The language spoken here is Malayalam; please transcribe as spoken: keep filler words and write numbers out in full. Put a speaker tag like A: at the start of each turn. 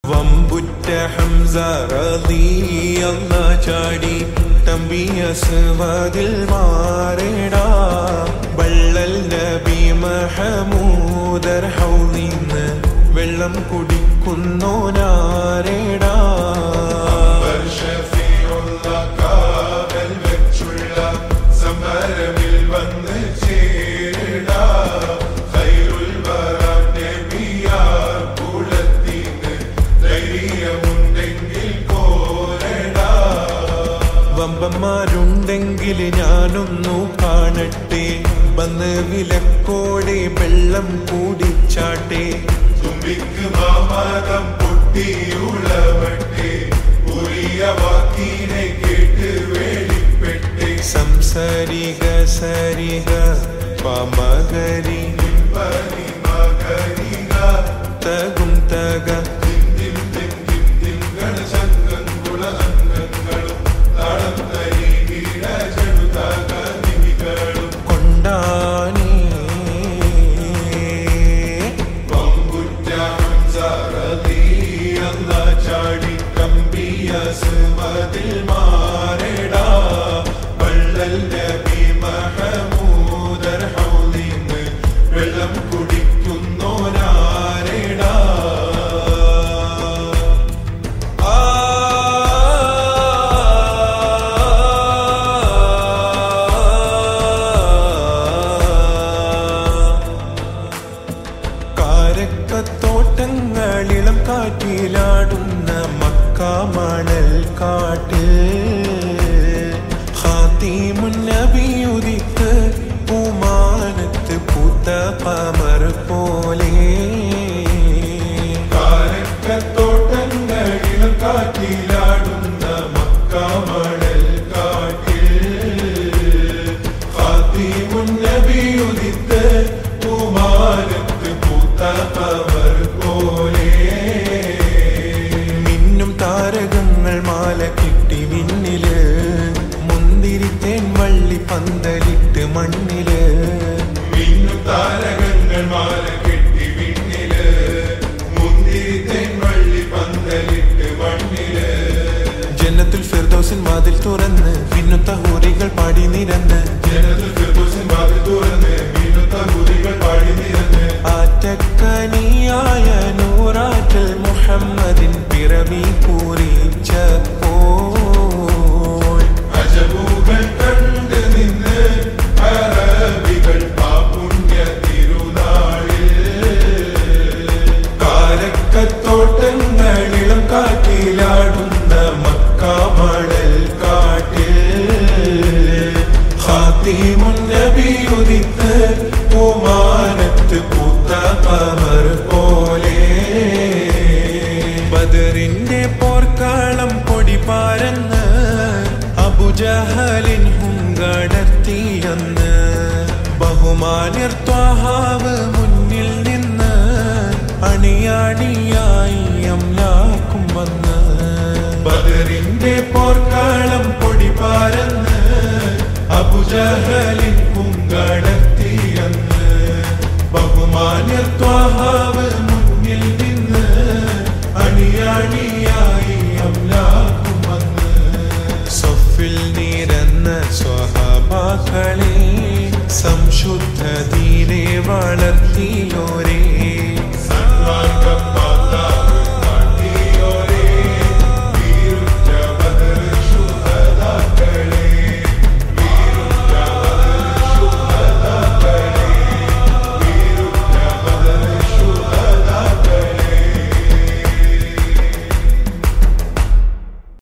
A: വമ്പുറ്റ ഹംസ റളിയല്ലാഹു ചാടി തമ്പി അസ്വദിൽ മാറേടാ ബള്ളൽ നബി മഹമൂദർ ഹൗലിന്ന് വെള്ളം കുടിക്കുന്നോനാരേടാ വമ്പന്മാരുണ്ടെങ്കിൽ ഞാനൊന്നു കാണട്ടെ വന്ന് വിലക്കോടെ വെള്ളം കൂടിച്ചാട്ടെ തുമ്പിക്ക് മാമരം പൊട്ടിയുളവട്ടെ പുരിയ വാക്കിനെ കേട്ട് വേളിപ്പെട്ടെ സംസരിക സരിക പമകരി മകരിക തകും തക വെള്ളം കുടിക്കുന്നോനാരേടാ കാരക്കത്തോട്ടങ്ങളിളം കാറ്റിലാടുന്ന മക്കാമണൽ കാട്ടിൽ ഖാതിമുൻ നബി ഉദിത്ത് പൂമാനത്ത് പൂത്ത ഖമർ പോലെ കാരക്കത്തോട്ടങ്ങളിളം കാറ്റിലാടുന്ന മക്കാമണൽ കാട്ടിൽ ഖാതിമുൻ നബി ഉദിത്ത് പൂമാനത്ത് പൂത്ത ഖമർ പോലെ മിന്നും താരകങ്ങൾ മാല കിട്ടി വിണ്ണില് മുന്തിരിത്തേൻ വള്ളി പന്തലിട്ട് മണ്ണില് മിന്നും താരകങ്ങൾ മാല കെട്ടി വിണ്ണില് മുന്തിരിത്തേൻ വള്ളി പന്തലിട്ട് മണ്ണില് ജന്നത്തുൽ ഫിർദൗസിൻ വാതിൽ തുറന്ന് മിന്നുത്ത ഹൂറികൾ പാടി നിരന്ന് ജന്നത്തുൽ ഫിർദൗസിൻ വാതിൽ തുറന്ന് മിന്നുത്ത ഹൂറികൾ പാടി നിരന്ന് ആറ്റക്കനിയായ നൂറാറ്റൽ മുഹമ്മദിൻ പിറവി പൂരിച്ചപ്പോൾ അജബുകൾ കണ്ട് നിന്ന് അറബികൾ ആ പുണ്യ തിരുനാളിൽ കാരക്കത്തോട്ടങ്ങളിളം കാറ്റിലാടുന്ന മക്കാമണൽ കാട്ടിൽ ഖാതിമുൻ നബി ഉദിത്ത് പൂമാനത്ത് പൂത്ത ഖമർ പോലെ ബദറിന്റെ പോർക്കാളം പൊടി പാരന്ന് അബുജഹലിൻ ഹുങ്കടർത്തിയെന്ന് ബഹുമാന്യർ ത്വാഹാവ് മുന്നിൽ നിന്ന് അണിയാണിയായി അംലാക്കും വന്ന് ബദറിന്റെ പോർക്കാളം പൊടി പാരന്ന് അബുജഹലിൻ